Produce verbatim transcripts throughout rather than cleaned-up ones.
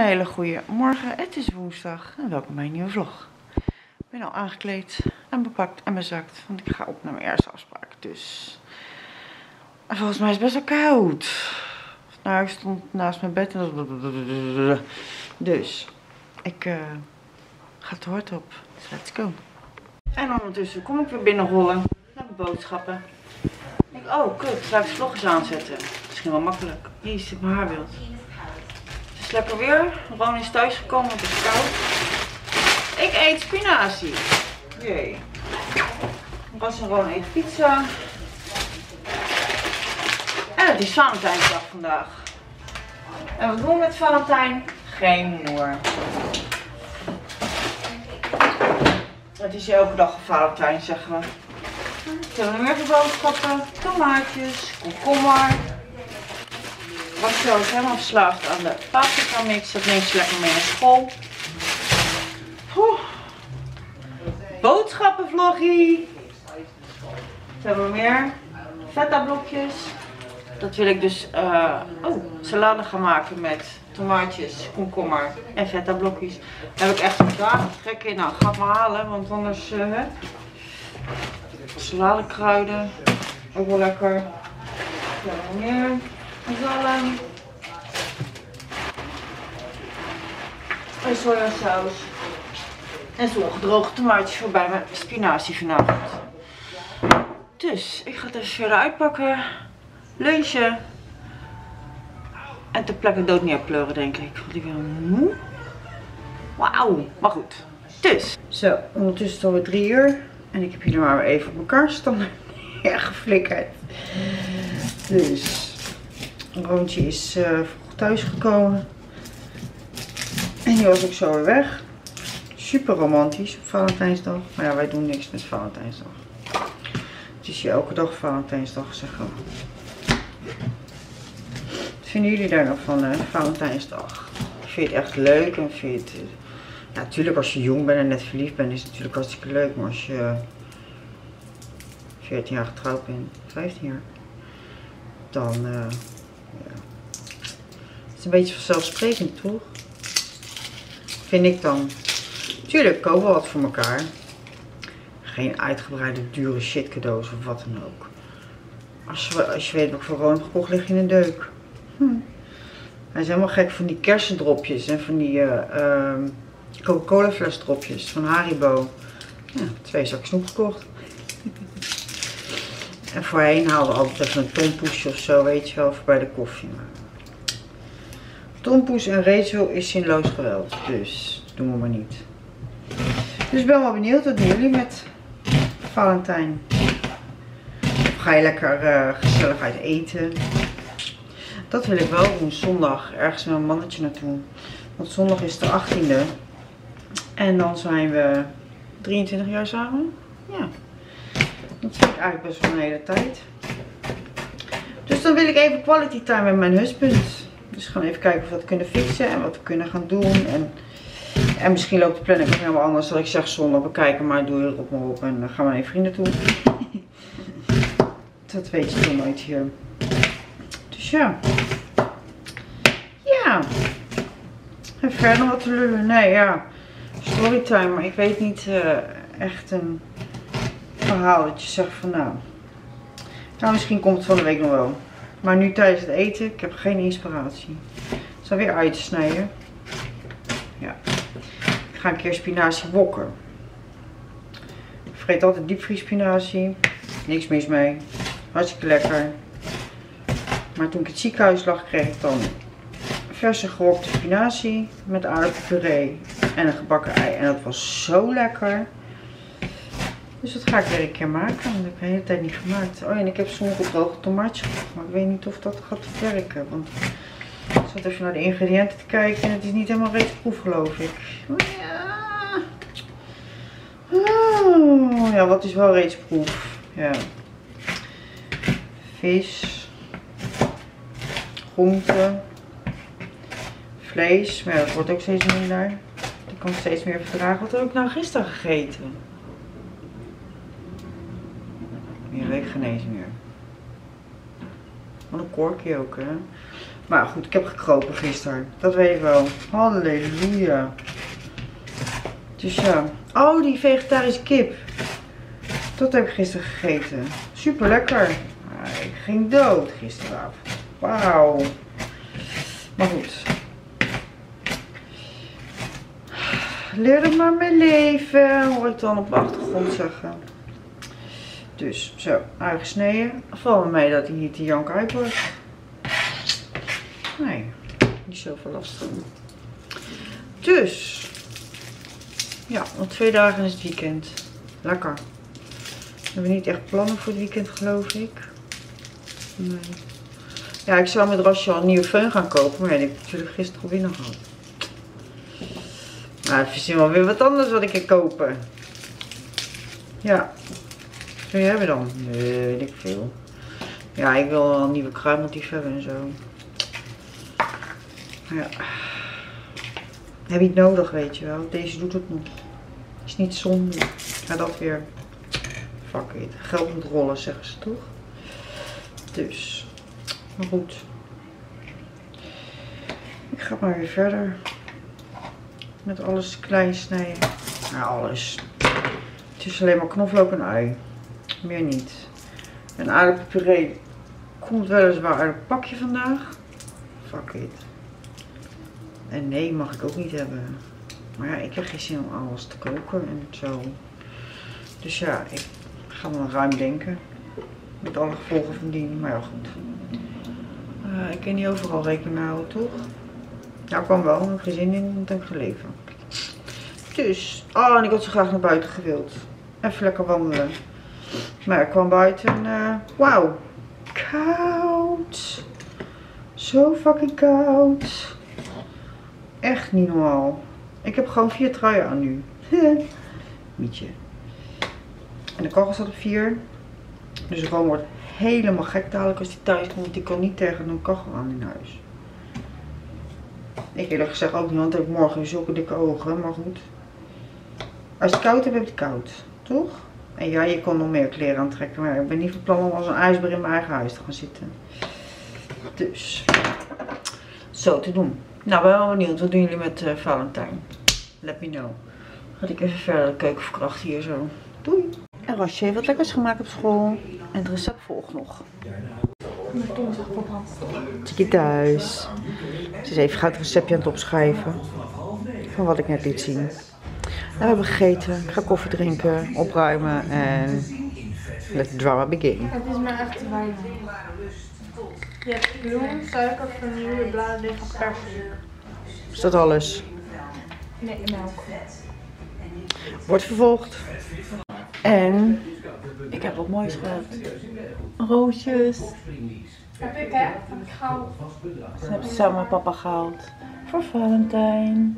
hele goede morgen. Het is woensdag en welkom bij een nieuwe vlog. Ik ben al aangekleed en bepakt en bezakt, want ik ga op naar mijn eerste afspraak. Dus en volgens mij is het best wel koud. Nou, ik stond naast mijn bed en dat... Dus ik uh, ga het hard op. Dus let's go. En ondertussen kom ik weer binnenrollen naar mijn boodschappen. Ik denk, oh kut, ga ik de vlog eens aanzetten. Misschien wel makkelijk. Hier zit mijn haarbeeld. Het is lekker weer. Ron is thuis gekomen, want het is koud. Ik eet spinazie. Jee. Ras en Ron eet pizza. En het is Valentijnsdag vandaag. En wat doen we met Valentijn? Geen moer. Het is elke dag een Valentijn, zeggen we. We hebben nog meer boodschappen. Tomaatjes, komkommer. Rachel is helemaal verslaafd aan de paprika mix. Dat neemt ze lekker mee naar school. Oeh. Boodschappenvloggie. We hebben meer feta blokjes. Dat wil ik dus uh, oh, salade gaan maken met tomaatjes, komkommer en feta blokjes. Daar heb ik echt een dagen trek in. Nou, ga het maar halen, want anders uh, hè. Saladekruiden, ook wel lekker. Ja, nog meer. Zalm. En sojasaus. En zo gedroogde tomaatjes voor bij mijn spinazie vanavond. Dus ik ga het even verder uitpakken. Lunchen. En ter plekke dood niet uitpleuren, denk ik. Want ik ben moe. Wauw. Maar goed. Dus. Zo, ondertussen is het alweer drie uur. En ik heb jullie maar weer even op elkaar staan. Erg geflikkerd. Dus. Roontje is uh, vroeg thuis gekomen. En die was ook zo weer weg. Super romantisch op Valentijnsdag. Maar ja, wij doen niks met Valentijnsdag. Het is hier elke dag Valentijnsdag, zeg maar. Wat vinden jullie daar nog van, hè? Valentijnsdag? Vind je het echt leuk? En vind je het... Uh... Ja, natuurlijk als je jong bent en net verliefd bent is het natuurlijk hartstikke leuk. Maar als je veertien jaar getrouwd bent, vijftien jaar, dan... Uh... Ja. Het is een beetje vanzelfsprekend, toch? Vind ik dan. Tuurlijk, koop wel wat voor elkaar. Geen uitgebreide dure shit cadeaus of wat dan ook. Als je, als je weet wat ik voor Ron heb gekocht, lig je in een deuk. Hm. Hij is helemaal gek van die kersendropjes en van die uh, uh, Coca-Cola flesdropjes van Haribo. Ja, twee zakken snoep gekocht. En voorheen haalden we altijd even een tompoesje of zo, weet je wel, voor bij de koffie. Maar Tompoes en Rachel is zinloos geweld, dus dat doen we maar niet. Dus ik ben wel benieuwd, wat doen jullie met Valentijn? Of ga je lekker uh, gezellig uit eten? Dat wil ik wel doen, zondag, ergens met mijn mannetje naartoe. Want zondag is de achttiende. En dan zijn we drieëntwintig jaar samen. Ja. Dat vind ik eigenlijk best wel een hele tijd. Dus dan wil ik even quality time met mijn husband. Dus we gaan even kijken of we dat kunnen fixen en wat we kunnen gaan doen. En, en misschien loopt de planning nog helemaal anders. Dat ik zeg zondag, we kijken maar, doe je erop maar op. En dan gaan we naar je vrienden toe. Dat weet je toch nooit hier. Dus ja. Ja. En verder wat te lullen. Nee, ja. Storytime, maar ik weet niet uh, echt een... verhaal dat je zegt van nou, nou misschien komt het van de week nog wel. Maar nu tijdens het eten, ik heb geen inspiratie. Ik zal weer uit snijden. Ja. Ik ga een keer spinazie wokken. Ik vreet altijd diepvriespinazie. Niks mis mee. Hartstikke lekker. Maar toen ik in het ziekenhuis lag, kreeg ik dan verse gewokte spinazie met aardappelpuree en een gebakken ei. En dat was zo lekker. Dus dat ga ik weer een keer maken. Dat heb ik de hele tijd niet gemaakt. Oh ja, en ik heb soms gedroogde tomaatjes gekocht. Maar ik weet niet of dat gaat werken. Want ik zat even naar de ingrediënten te kijken. En het is niet helemaal reedsproef, geloof ik. Oh ja. Oh, ja, wat is wel reedsproef? Ja. Vis. Groenten. Vlees. Maar ja, dat wordt ook steeds minder. Ik kan steeds meer verdragen. Wat heb ik nou gisteren gegeten? Ik weet geen eens meer. Wat een korkje ook, hè. Maar goed, ik heb gekropen gisteren. Dat weet ik wel. Halleluja. Dus ja. Oh, die vegetarische kip. Dat heb ik gisteren gegeten. Super lekker. Ik ging dood gisteravond. Wauw. Maar goed. Leer het maar mee leven. Hoor ik dan op de achtergrond zeggen. Dus, zo. Uitgesneden. Val me mee dat hij niet te jank uit wordt. Nee. Niet zoveel last van. Dus. Ja, nog twee dagen is het weekend. Lekker. We hebben niet echt plannen voor het weekend, geloof ik. Nee. Ja, ik zou met Rasje al een nieuwe föhn gaan kopen. Maar ja, die heb ik natuurlijk gisteren al binnen gehad. Maar het is wel weer wat anders wat ik kan kopen. Ja. Wat wil je hebben dan? Nee, weet ik veel. Ja, ik wil wel een nieuwe kruimeldief hebben en zo. Ja. Heb je het nodig, weet je wel. Deze doet het nog. Is niet zonde. Ga dat weer. Fuck it. Geld moet rollen, zeggen ze toch? Dus. Maar goed. Ik ga maar weer verder. Met alles klein snijden. Nou, alles. Het is alleen maar knoflook en ui. Meer niet. En aardappelpuree komt weliswaar uit het pakje vandaag. Fuck it. En nee, mag ik ook niet hebben. Maar ja, ik heb geen zin om alles te koken en zo. Dus ja, ik ga wel ruim denken. Met alle gevolgen van dien. Maar ja, goed. Uh, ik kan niet overal rekening mee houden, toch? Nou, ik kwam wel. Ik heb geen zin in. Dat heb ik geleven. Dus. Oh, en ik had zo graag naar buiten gewild. Even lekker wandelen. Maar ik kwam buiten en uh, wauw. Koud. Zo fucking koud. Echt niet normaal. Ik heb gewoon vier truien aan nu. Mietje. En de kachel staat op vier. Dus Rome wordt helemaal gek dadelijk als die thuis komt. Want die kan niet tegen een kachel aan in huis. Ik eerlijk gezegd ook niet, want ik heb morgen zulke dikke ogen. Maar goed. Als je het koud hebt, heb je het koud. Toch? En ja, je kon nog meer kleren aantrekken. Maar ik ben niet van plan om als een ijsbeer in mijn eigen huis te gaan zitten. Dus. Zo te doen. Nou, ben wel benieuwd. Wat doen jullie met uh, Valentijn? Let me know. Ga ik even verder de keuken verkrachten hier zo. Doei. En Rasje heeft wat lekkers gemaakt op school. En het recept volgt nog. Tiki thuis. Ze is even gauw het receptje aan het opschrijven. Van wat ik net liet zien. Nou, we hebben gegeten. Ik ga koffie drinken, opruimen en let the drama begin. Het is maar echt te weinig. Je hebt bloem, suiker, vanille, bladeren, perzik. Is dat alles? Nee, melk. Wordt vervolgd. En ik heb wat moois gehad. Roosjes. Heb ik, hè? Heb ik gehaald. Ze hebben ze samen met papa gehaald. Voor Valentijn.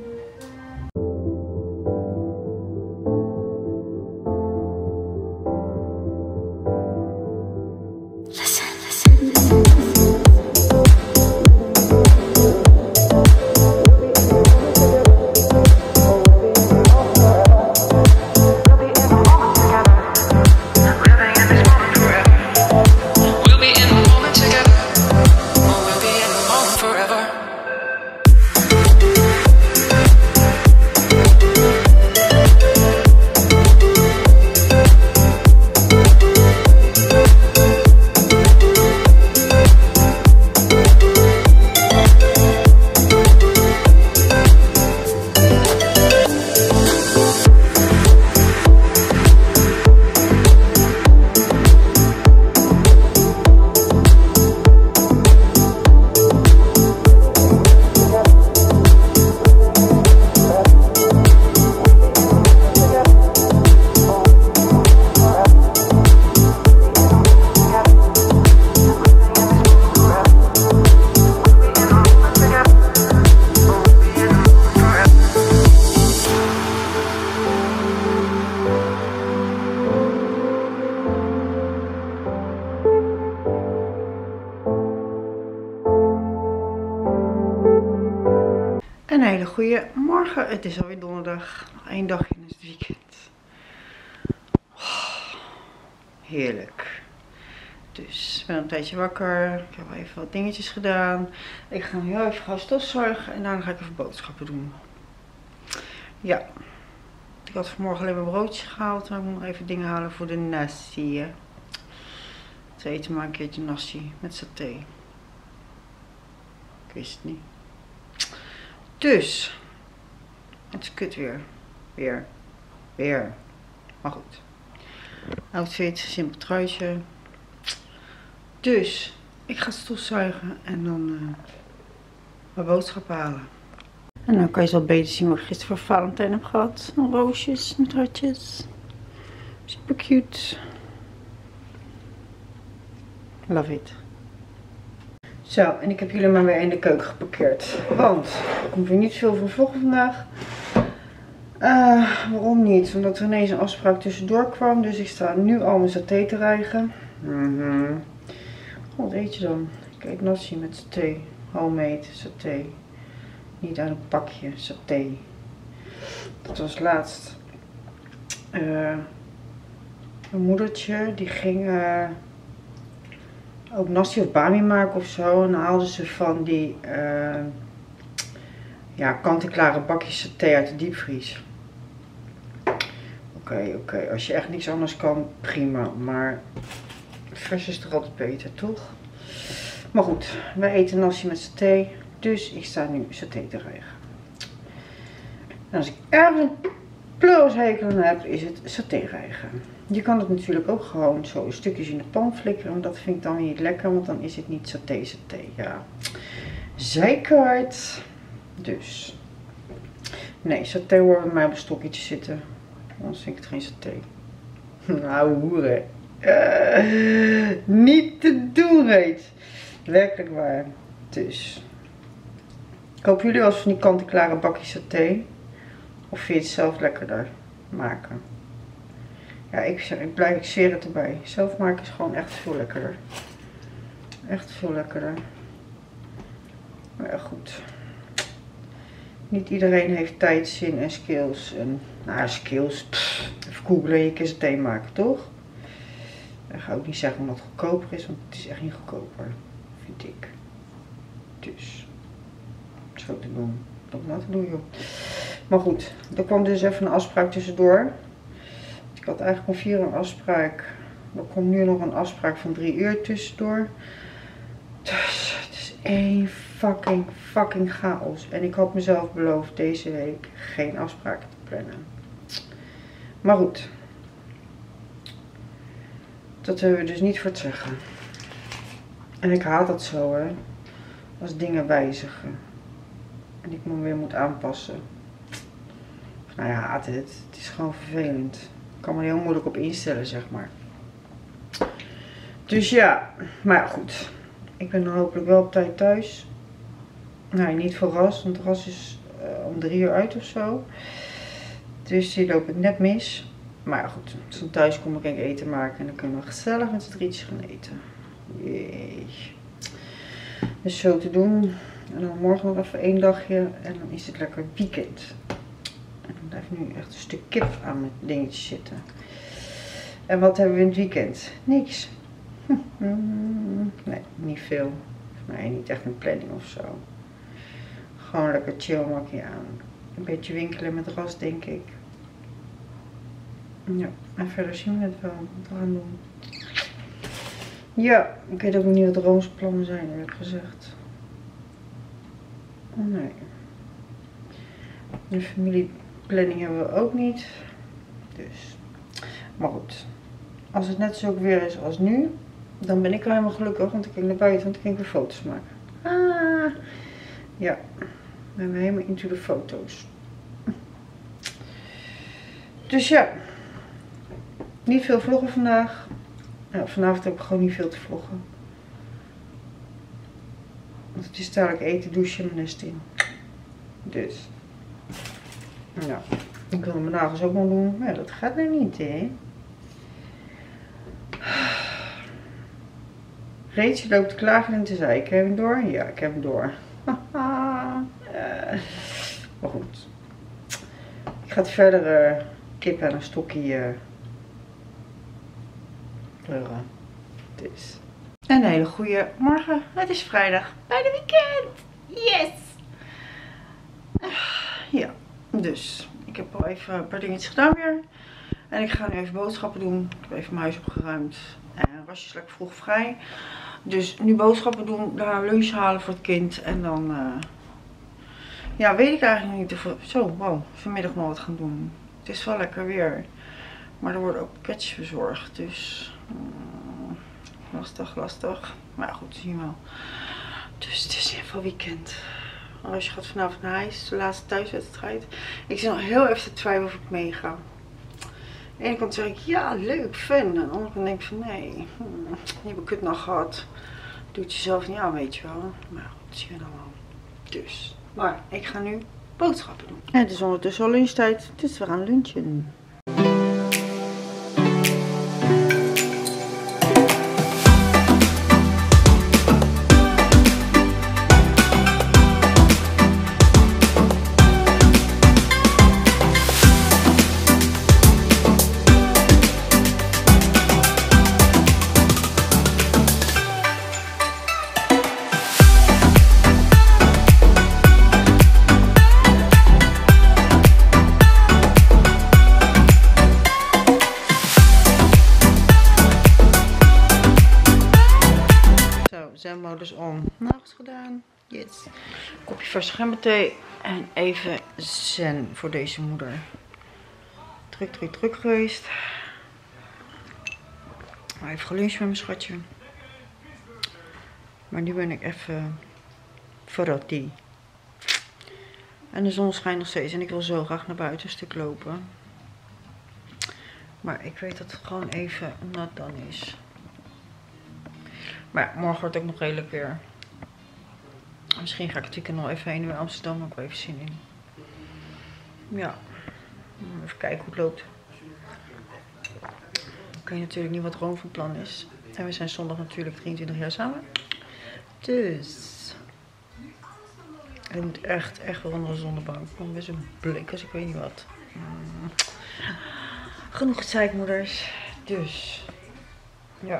Een hele goede morgen. Het is alweer donderdag. Nog één dagje in het weekend. Oh, heerlijk. Dus ik ben een tijdje wakker. Ik heb wel even wat dingetjes gedaan. Ik ga nu heel even gaan stofzuigen en daarna ga ik even boodschappen doen. Ja. Ik had vanmorgen alleen mijn broodje gehaald. Maar ik moet nog even dingen halen voor de nasi. Hè. Ze eten maar een keertje nasi met saté. Ik wist het niet. Dus. Het is kut weer. Weer. Weer. Maar goed. Outfit, simpel truitje. Dus, ik ga stofzuigen en dan uh, mijn boodschap halen. En dan kan je zo beter zien wat ik gisteren voor Valentijn heb gehad. Roosjes met hartjes. Super cute. Love it. Zo, en ik heb jullie maar weer in de keuken geparkeerd. Want er komt weer niet veel van vloggen vandaag. Uh, waarom niet? Omdat er ineens een afspraak tussendoor kwam. Dus ik sta nu al mijn saté te rijgen. Mm-hmm. Wat eet je dan? Ik eet nasi met saté. Homemade saté. Niet uit een pakje saté. Dat was laatst. Uh, mijn moedertje die ging uh, ook nasi of bami maken of zo. En dan haalden ze van die uh, ja, kant-en-klare bakjes saté uit de diepvries. Oké, okay, oké. Okay. Als je echt niks anders kan, prima. Maar vers is toch altijd beter, toch? Maar goed, wij eten nasi met saté. Dus ik sta nu saté te rijgen. En als ik ergens een pleurishekel aan heb, is het saté rijgen. Je kan het natuurlijk ook gewoon zo in stukjes in de pan flikkeren. Maar dat vind ik dan niet lekker, want dan is het niet saté saté. Ja, zeikert. Dus. Nee, saté hoort bij mij op een stokje zitten. Anders vind ik het geen saté. Nou, hoeren. Uh, niet te doen, reeds. Werkelijk waar. Dus. Ik hoop jullie wel eens van die kant-en-klare bakjes saté. Of vind je het zelf lekkerder maken? Ja, ik, ik blijf, ik zweer het erbij. Zelf maken is gewoon echt veel lekkerder. Echt veel lekkerder. Maar ja, goed. Niet iedereen heeft tijd, zin en skills. En, nou, skills. Pff, even googlen, je kan saté maken, toch? Ik ga ook niet zeggen omdat het goedkoper is, want het is echt niet goedkoper. Vind ik. Dus. Zo te doen. Dat nou te doen, joh. Maar goed, er kwam dus even een afspraak tussendoor. Ik had eigenlijk om vier uur een afspraak. Er komt nu nog een afspraak van drie uur tussendoor. Dus het is één fucking, fucking chaos. En ik had mezelf beloofd deze week geen afspraken te plannen. Maar goed. Dat hebben we dus niet voor het zeggen. En ik haat het zo, hè. Als dingen wijzigen. En ik me weer moet aanpassen. Nou ja, haat het. Het is gewoon vervelend. Ik kan me er heel moeilijk op instellen, zeg maar. Dus ja, maar ja, goed. Ik ben dan hopelijk wel op tijd thuis. Nou, niet verrast, want de ras is uh, om drie uur uit of zo. Dus die loopt het net mis. Maar ja, goed. Als ik thuis kom, kan ik eten maken. En dan kunnen we gezellig met z'n drietjes gaan eten. Jee. Dus zo te doen. En dan morgen nog even één dagje. En dan is het lekker weekend. En dan blijft nu echt een stuk kip aan met dingetjes zitten. En wat hebben we in het weekend? Niks. Nee, niet veel. Nee, niet echt een planning of zo. Gewoon lekker chill makkie aan. Een beetje winkelen met ras, denk ik. Ja, en verder zien we het wel wat we gaan doen. Ja, ik weet ook nog niet wat de roomsplannen zijn, eerlijk gezegd. Oh nee. De familieplanning hebben we ook niet. Dus. Maar goed. Als het net zo weer is als nu, dan ben ik wel helemaal gelukkig. Want ik kijk naar buiten, want ik kan weer foto's maken. Ah. Ja. We zijn helemaal into de foto's. Dus ja. Niet veel vloggen vandaag. Nou, vanavond heb ik gewoon niet veel te vloggen. Want het is dadelijk eten, douchen en mijn nest in. Dus. Nou, ik wil mijn nagels ook nog doen. Maar ja, dat gaat nou niet, hè. Reetje loopt klagen en te zeiken. Ik heb hem door? Ja, ik heb hem door. Ja. Maar goed. Ik ga het verder uh, kip en een stokje uh, kleuren. Dus. Een hele goede morgen. Het is vrijdag. Bijna weekend. Yes! Ja, dus ik heb al even een paar dingetjes gedaan weer. En ik ga nu even boodschappen doen. Ik heb even mijn huis opgeruimd. En Rasje is lekker vroeg vrij. Dus nu boodschappen doen. Daarna lunch halen voor het kind. En dan... Uh, ja, weet ik eigenlijk niet. Of, zo, wow. Vanmiddag nog wat gaan doen. Het is wel lekker weer. Maar er worden ook pakketjes verzorgd. Dus... Um, lastig, lastig. Maar ja, goed, zien we wel. Dus het is in ieder geval weekend. Rasje gaat vanavond naar huis. De laatste thuiswedstrijd. Ik zit nog heel even te twijfelen of ik meega. Aan de ene kant zeg ik ja, leuk, fun. Aan de andere kant denk ik van nee, hmm, je hebt een kutnacht gehad. Doe het jezelf niet aan, weet je wel. Maar goed, dat zien we dan wel. Dus, maar ik ga nu boodschappen doen. En het is ondertussen al lunchtijd, dus we gaan lunchen. Zenmodus om. Nagels gedaan. Yes. Kopje verse gemberthee. En even zen voor deze moeder. Druk, druk, druk geweest. Maar even geluncht met mijn schatje. Maar nu ben ik even verrotti. En de zon schijnt nog steeds. En ik wil zo graag naar buiten een stuk lopen. Maar ik weet dat het gewoon even nat dan is. Maar ja, morgen wordt het ook nog redelijk weer. Misschien ga ik het weekend nog even heen in Amsterdam. Ook wel even zin in. Ja. Even kijken hoe het loopt. Dan kan je natuurlijk niet wat Room van plan is. En we zijn zondag natuurlijk drieëntwintig jaar samen. Dus. Ik moet echt, echt wel onder de zonnebank. Ik ben best een blik als ik weet niet wat. Hmm. Genoeg zeikmoeders. Dus. Ja.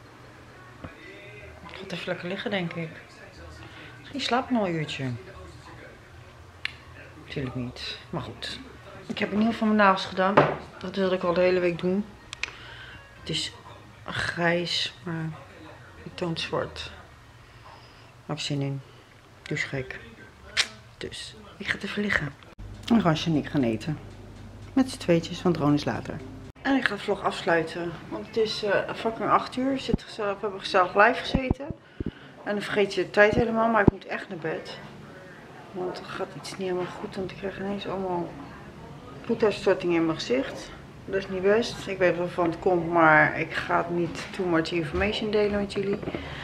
Ik ga even lekker liggen, denk ik. Misschien slaap ik nog een uurtje. Natuurlijk niet. Maar goed. Ik heb in ieder geval mijn nagels gedaan. Dat wilde ik al de hele week doen. Het is grijs, maar het toont zwart. Daar heb ik zin in. Douchegek. Dus, ik ga even liggen. En Rasje en ik gaan eten. Met z'n tweetjes, want Ron is later. En ik ga de vlog afsluiten. Want het is uh, fucking acht uur. We, zitten gezellig, we hebben gezellig live gezeten. En dan vergeet je de tijd helemaal. Maar ik moet echt naar bed. Want er gaat iets niet helemaal goed. Want ik krijg ineens allemaal bloeduitstorting in mijn gezicht. Dat is niet best. Ik weet waarvan het komt. Maar ik ga het niet too much information delen met jullie.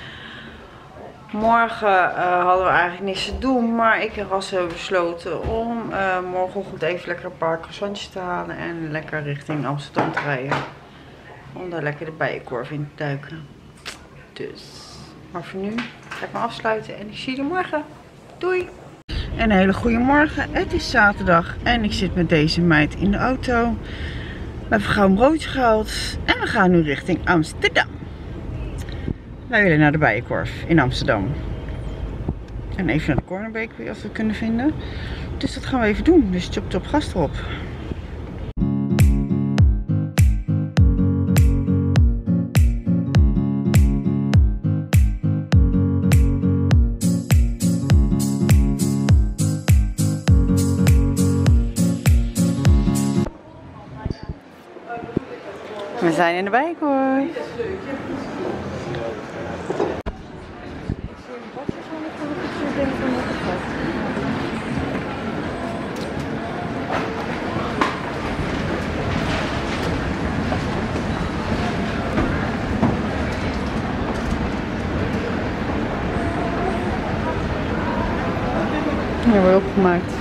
Morgen uh, hadden we eigenlijk niks te doen, maar ik en Ras hebben besloten om uh, morgenochtend even lekker een paar croissantjes te halen en lekker richting Amsterdam te rijden. Om daar lekker de bijenkorf in te duiken. Dus, maar voor nu ga ik me afsluiten en ik zie jullie morgen. Doei! Een hele goede morgen. Het is zaterdag en ik zit met deze meid in de auto. We hebben gauw een broodje gehaald en we gaan nu richting Amsterdam. Wij willen naar de Bijenkorf in Amsterdam. En even naar de Corner Bakery als we het kunnen vinden. Dus dat gaan we even doen. Dus chop chop gas erop. We zijn in de Bijenkorf. Ja, wordt opgemaakt.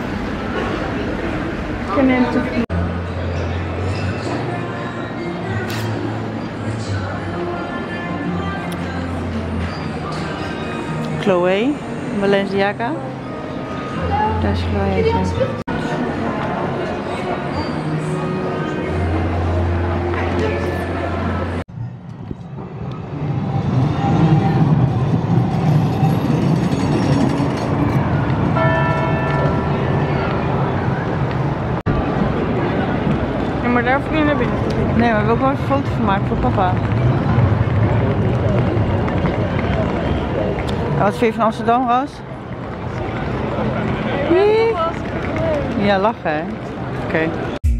Chloe, Balenciaga. Daar is Chloe. Nee, maar wil ik wel een foto van maken voor papa. En wat vind je van Amsterdam, Roos? Ja, lachen hè? Oké. Okay.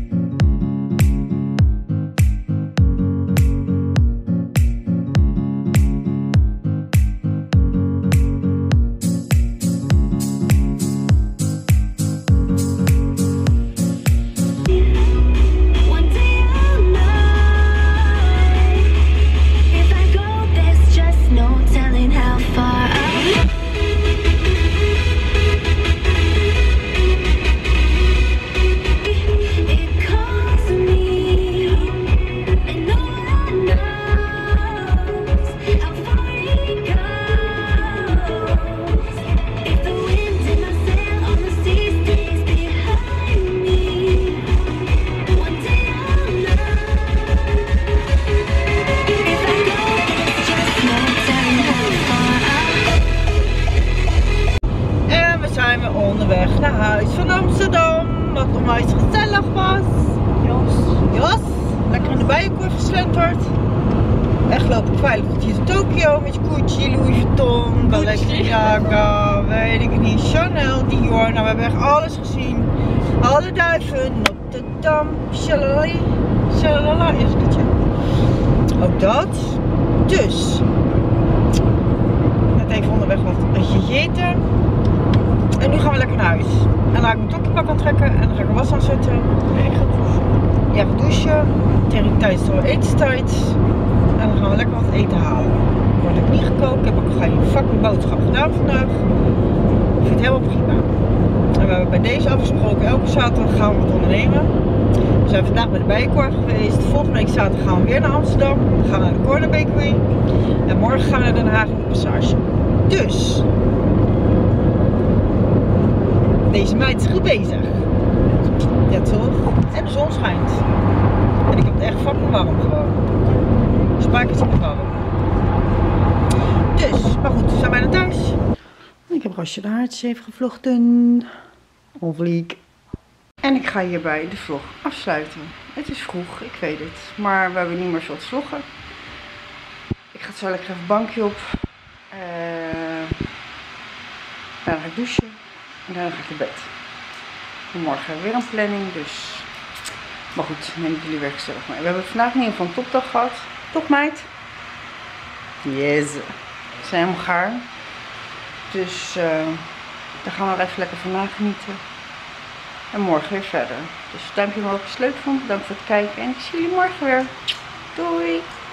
Onderweg naar huis van Amsterdam, wat onwijs gezellig was. Jos. Jos, lekker in de bijenkorf geslenterd. Echt loop ik veilig tot hier in Tokio met je Gucci, Louis Vuitton, Balenciaga, weet ik niet, Chanel, Dior. Nou, we hebben echt alles gezien. Alle duiven, Notre Dame, shalalali, shalalala, is het je. Ook dat. Dus, net even onderweg wat gegeten. En nu gaan we lekker naar huis. En dan ga ik mijn tokkiepak aantrekken en dan ga ik er was aan zetten. En ik ga douchen. Ja, ga douchen. Tegen die tijd is het wel etenstijd. En dan gaan we lekker wat eten halen. Ik word ook niet gekookt. Ik heb ook geen fucking boodschap gedaan vandaag. Ik vind het helemaal prima. En we hebben bij deze afgesproken, elke zaterdag gaan we wat ondernemen. We zijn vandaag bij de Bijenkorf geweest. Volgende week zaterdag gaan we weer naar Amsterdam. Dan gaan we naar de Corner Bakery. En morgen gaan we naar Den Haag in de Passage. Dus... deze meid is goed bezig. Ja toch? En de zon schijnt. En ik heb het echt fucking warm gewoon. Spijkertje met warm. Dus, maar goed, we zijn bijna thuis. Ik heb Rasje de haartjes even gevlochten. Onvliek. En ik ga hierbij de vlog afsluiten. Het is vroeg, ik weet het. Maar we hebben niet meer zo te vloggen. Ik ga zo lekker even een bankje op. Uh, dan ga ik douchen. En dan ga ik naar bed. En morgen weer een planning, dus... maar goed, neem ik jullie weer gezellig mee. We hebben vandaag in ieder geval een topdag gehad. Toch meid? Yes. We zijn helemaal gaar. Dus uh, daar gaan we nog even lekker van nagenieten. En morgen weer verder. Dus duimpje omhoog als je het leuk vond. Bedankt voor het kijken en ik zie jullie morgen weer. Doei!